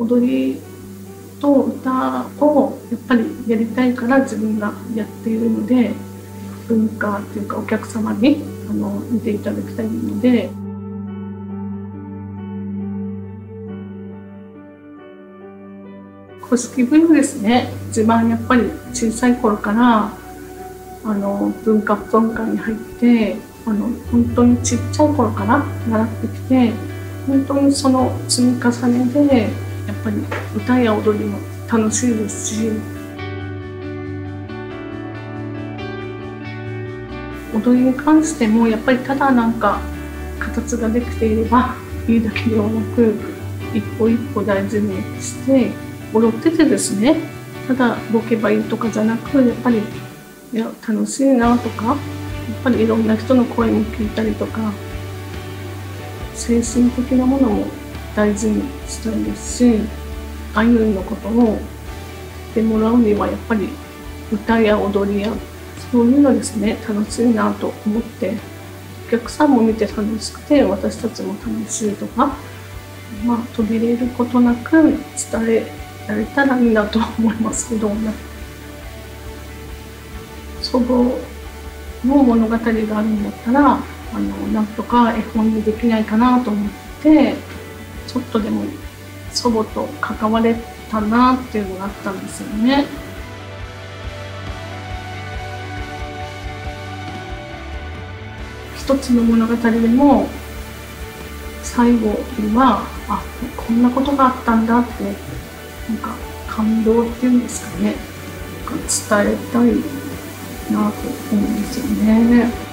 踊りと歌をやっぱりやりたいから自分がやっているので、文化っていうかお客様に見ていただきたいので。古式舞踊ですね。一番やっぱり小さい頃から文化舞踊館に入って本当にちっちゃい頃から習ってきて、本当にその積み重ねでやっぱり歌や踊りも楽しいですし、踊りに関してもやっぱりただなんか形ができていればいいだけではなく、一歩一歩大事にして踊っててですね、ただ動けばいいとかじゃなく、やっぱり楽しいなとか、やっぱりいろんな人の声も聞いたりとか、精神的なものも大事にしたいですし、あゆのことをしてもらうにはやっぱり歌や踊りやそういうのですね、楽しいなと思って、お客さんも見て楽しくて私たちも楽しいとか、途切れることなく伝えられたらいいなと思いますけどね。祖母の物語があるんだったらなんとか絵本にできないかなと思って、ちょっとでも祖母と関われたなっていうのがあったんですよね。一つの物語でも最後にはこんなことがあったんだって、なんか感動っていうんですかね、伝えたいなと思うんですよね。